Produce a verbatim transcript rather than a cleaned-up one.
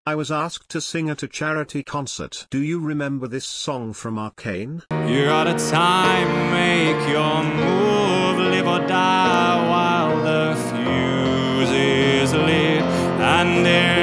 I was asked to sing at a charity concert. Do you remember this song from Arcane? You're out of time, make your move, live or die while the fuse is lit, and there